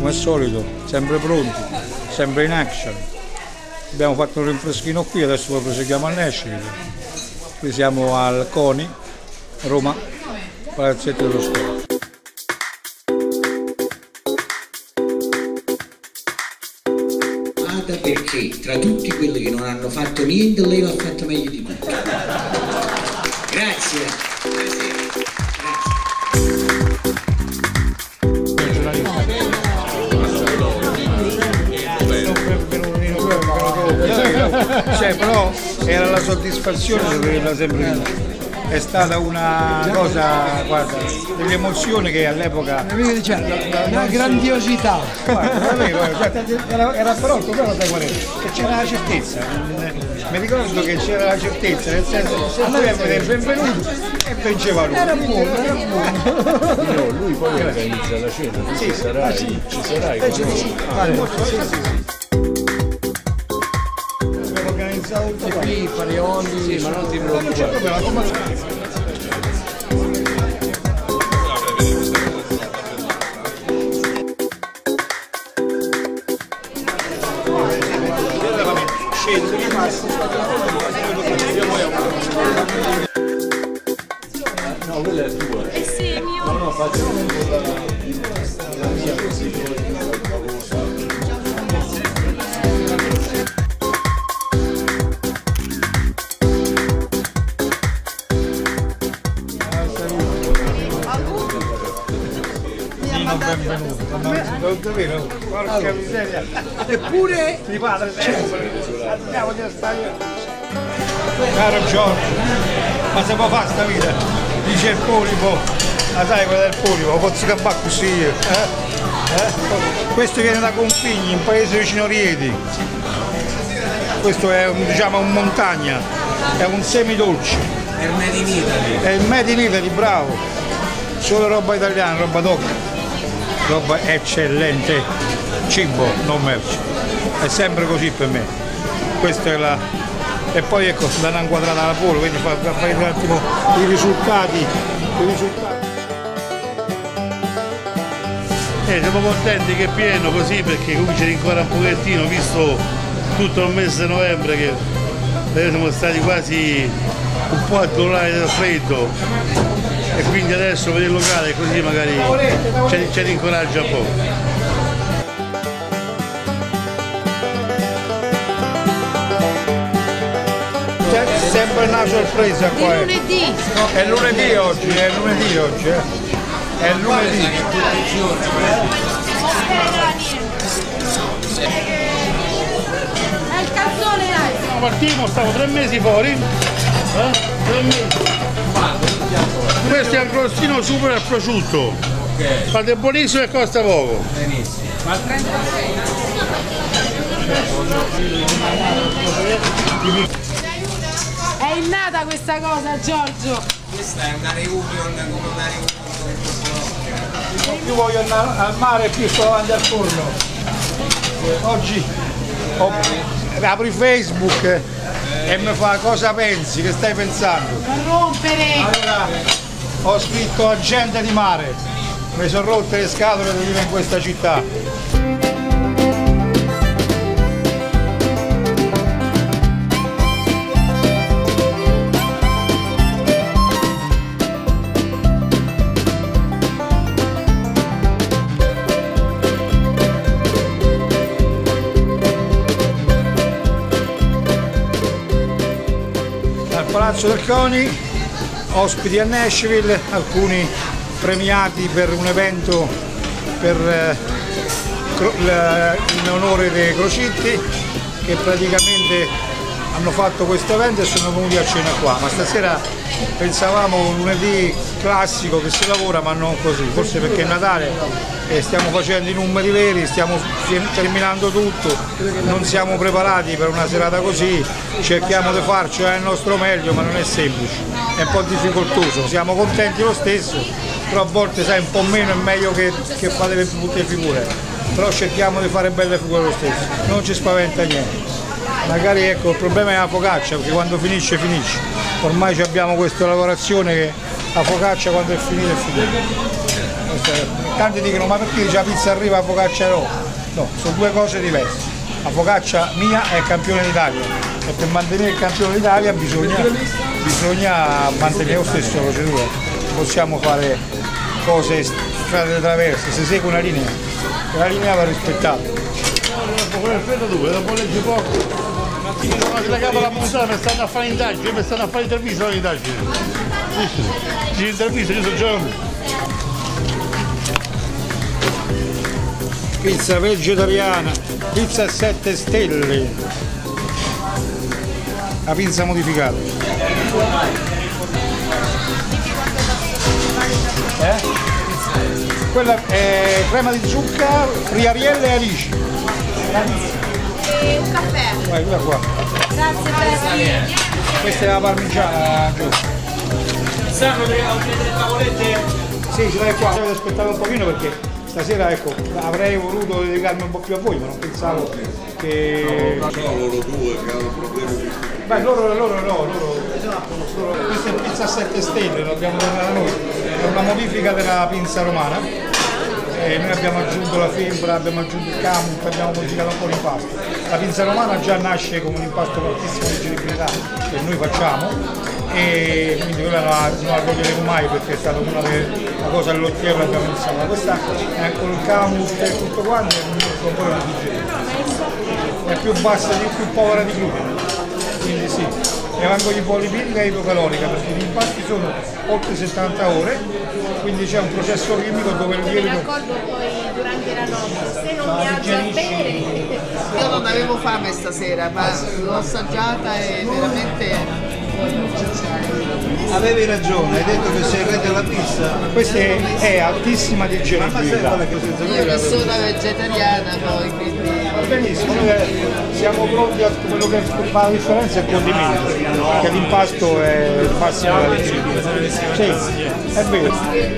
come al solito, sempre pronti, sempre in action. Abbiamo fatto un rinfreschino qui, adesso poi proseguiamo a Nashville. Qui siamo al CONI, Roma, Palazzetto dello Sport. Perché tra tutti quelli che non hanno fatto niente lei l'ha fatto meglio di tutti. Grazie. Cioè, però era la soddisfazione di vederla sempre lì. È stata una cosa, guarda, delle emozioni che all'epoca... Una grandiosità. Guarda, era pronto, però sai qual è? Che c'era la certezza. Mi ricordo che c'era la certezza, nel senso a noi a vedere benvenuto e vinceva lui. Era buono, era buono. No, lui poi organizza la cena, Sì, sarai, ci sarai. Abbiamo organizzato tutto qua. Qui, Pareoli, Sì, ma non ti preoccupare. No, quella è tua. Eh sì, mio. No, faccio la mia così. Benvenuto, non davvero, porca miseria. Eppure Di padre sempre. Andiamo a stare. Caro Giorgio, ma se può fare sta vita? Dice il polipo, ma sai quella del polipo, posso scappare così io. Questo viene da Configni, un paese vicino Rieti. Questo è diciamo un montagna, è un semidolce. È il Made in Italy. È il Made in Italy, bravo. Solo roba italiana, roba doc. Roba eccellente, cibo, non merce. È sempre così per me. Questa è la. E poi ecco, da una inquadrata alla polo, quindi fa vedere un attimo i risultati. Siamo contenti che è pieno così perché comincia a rincorrere un pochettino, visto tutto il mese di novembre che siamo stati quasi un po' addolorati dal freddo e quindi adesso per il locale così magari ci rincoraggia un po'. C'è sempre una sorpresa qua. Di lunedì. È lunedì oggi, è lunedì oggi. È lunedì. È il calzone, dai. Partiamo, stavo 3 mesi fuori. 3 mesi. Questo è un crostino super al prosciutto. Fate buonissimo e costa poco. Benissimo. Ma il 36? È innata questa cosa, Giorgio. Questa è una reunion come una reunion. Più voglio andare al mare più sto davanti al forno. Oggi apri Facebook e mi fa cosa pensi, che stai pensando? Non rompere. Allora ho scritto agente di mare, mi sono rotte le scatole di vivere in questa città. Palazzo del CONI, ospiti a Nashville, alcuni premiati per un evento in onore dei Crocitti che praticamente hanno fatto questo evento e sono venuti a cena qua, ma stasera pensavamo un lunedì classico che si lavora ma non così, forse perché è Natale e stiamo facendo i numeri veri, stiamo terminando tutto, non siamo preparati per una serata così, cerchiamo di farci il nostro meglio ma non è semplice, è un po' difficoltoso, siamo contenti lo stesso, però a volte sai un po' meno è meglio che fate le brutte figure, però cerchiamo di fare belle figure lo stesso, non ci spaventa niente. Magari ecco il problema è la focaccia perché quando finisce finisce, ormai abbiamo questa lavorazione che la focaccia quando è finita è finita. tanti dicono ma perché la pizza arriva a focaccia no? No, sono due cose diverse. La focaccia mia è campione d'Italia e per mantenere il campione d'Italia bisogna mantenere lo stesso procedura. Possiamo fare cose strade traverse, se segue una linea, la linea va rispettata. Aspetta tu, dopo leggi poco. La capo la puntata mi stanno a fare indagini, mi stanno a fare interviste alle indagini. Ci interviste, io sono giovane. Pizza vegetariana, pizza a 7 stelle, la pizza modificata. Quella è crema di zucca, friarielle e alici. Un caffè. Vai, quella qua. Grazie Bessi. Questa è la parmigiana, giù. Sanno delle tavolette? Sì, ce l'hai qua, avete aspettato un pochino perché stasera ecco, avrei voluto dedicarmi un po' più a voi, ma non pensavo che. No, loro due che hanno problemi. Beh, loro. Questa è pizza a 7 stelle, l'abbiamo donata noi, è una modifica della pizza romana. E noi abbiamo aggiunto la febra, abbiamo aggiunto il camut, abbiamo modificato un po' l'impasto. La pizza romana già nasce con un impasto con altissima leggibilità che noi facciamo e quindi quella non la toglieremo mai perché è stata una delle cose all'occhiello che abbiamo iniziato. Questa è con il camut e tutto quanto è un po' più digerita. È più bassa, più povera di glutine. Quindi sì. E manco gli polipidrica e ipocalorica perché gli impasti sono oltre 70 ore, quindi c'è un processo chimico dove il lievito. Mi accorgo poi durante la notte, se non viaggio a bere. Io non avevo fame stasera, ma l'ho assaggiata e veramente. Avevi ragione, hai detto che sei il re della pizza. Questa è altissima digeribilità. Io che sono vegetariana poi, quindi. Va benissimo, noi siamo pronti a quello che fa la differenza è il condimento, perché l'impasto è il massimo della leggibilità. Sì, è vero.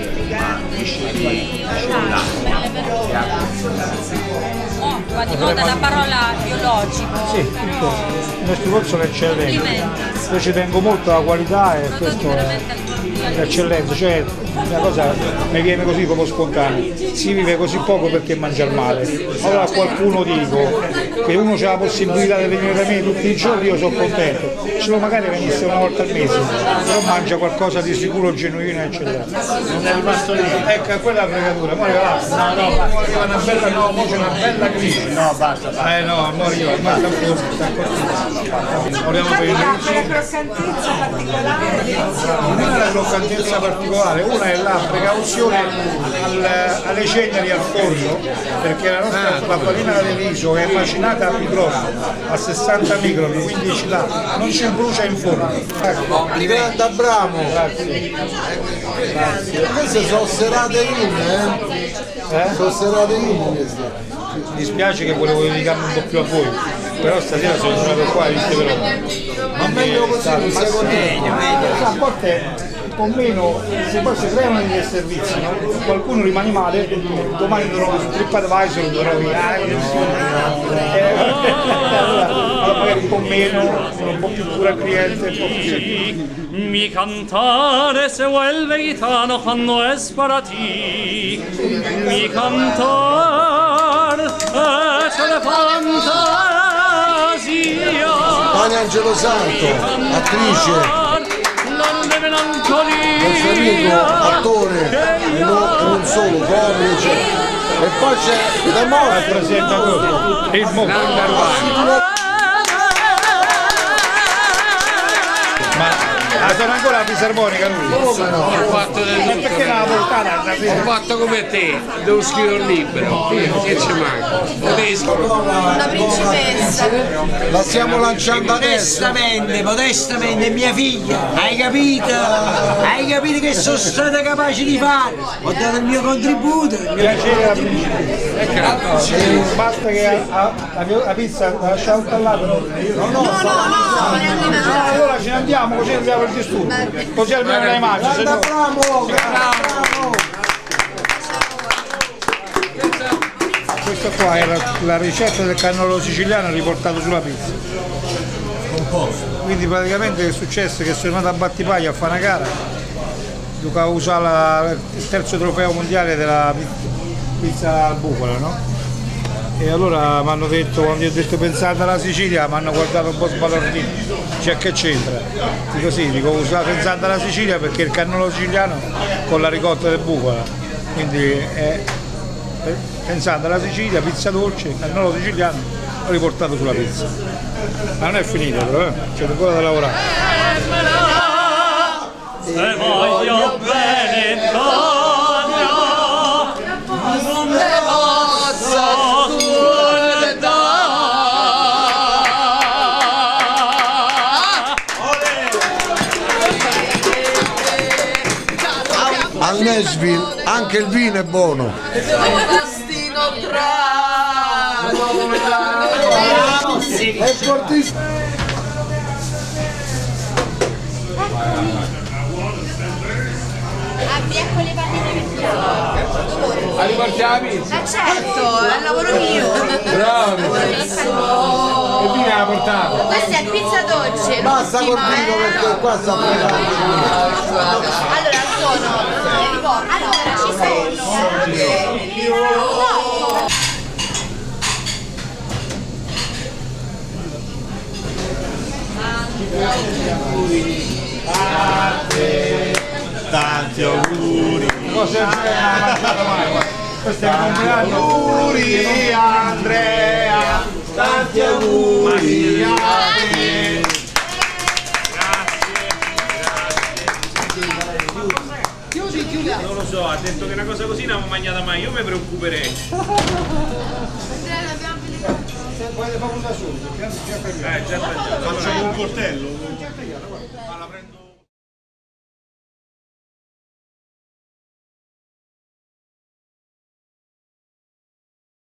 Va di moda la parola biologico. Sì, il nostro corso è l'eccellenza. Io ci tengo molto alla qualità e questo è l'eccellenza, cioè una cosa mi viene così proprio spontanea. Si vive così poco perché mangiare male. Allora a qualcuno dico che uno ha la possibilità di venire da me tutti i giorni, io sono contento. Se no magari venisse una volta al mese, però mangia qualcosa di sicuro, genuino e eccellente. Non è rimasto lì. Ecco, quella è la fregatura, mo arriva una bella, no, mo c'è una bella crisi. No, basta. No, mo arriva, ma sta vogliamo per il croccantezza particolare. una è la croccantezza particolare, una è la precauzione alle ceneri al forno, perché la nostra papalina di riso è macinata a microfono a 60 micron, quindi ci dà, non ci brucia in forno. Grande Abramo. Queste sono serate in, sono serate in queste. Mi dispiace che volevo dedicarmi un po' più a voi, però stasera sono venuto qua e però. Ma meglio così, non sei contento. A volte un po' meno, se poi si creano dei servizi, no? Qualcuno rimane male, domani trovo su TripAdvisor, trovi allora magari un po' meno, un po' più cura al cliente, un po' più. Mi cantare se vuelve gitano quando es para ti. Mi cantar c'è la fantasia. Tania Angelo Santo, attrice, Federico, attore, e non solo, comici. E poi c'è Le Mostre, presentatore, il mondo. Sono ancora la fisarmonica lui? come no? Ho fatto del tutto. Perché la portata? Ho fatto come te, devo scrivere un libro. Che ci manca? Potevi scrivere. Una principessa. La stiamo lanciando adesso. Modestamente, mia figlia, hai capito? Hai capito che sono stata capace di fare? Ho dato il mio contributo. Piacere la principessa. Basta che la pizza la lasciamo al lato. No, allora ce ne andiamo, così andiamo il disturbo. Così almeno le immagini. Se no... Bravo! Questa qua è la ricetta del cannolo siciliano riportato sulla pizza. Quindi praticamente è successo che sono andato a Battipaglia a fare una gara, dovevo usare il terzo trofeo mondiale della pizza al bufala, no? E allora mi hanno detto, quando io ho detto pensate alla Sicilia, mi hanno guardato un po' sbalordito, cioè che c'entra? Dico sì, dico pensate alla Sicilia perché il cannolo siciliano con la ricotta del bufala, quindi pensate alla Sicilia, pizza dolce, cannolo siciliano, l'ho riportato sulla pizza. Ma non è finito però, c'è ancora da lavorare. Se voglio bene non ne posso A Nashville anche il vino è buono. È fortissimo. Ecco le palline che piacciono. Ma riporti la pizza? Certo, è il lavoro mio. Bravo! E vieni a portata. Questa è pizza dolce. Basta col vino perché qua sta Allora ci sono. Tanti auguri! Cosa c'è mangiato mai? Questo è il compleanno. Auguri Andrea! Tanti auguri a te! Chiudi. Non lo so, ha detto che una cosa così non l'ho mangiata mai, io mi preoccuperei. Volete farlo da solo? Già Facciamo un coltello?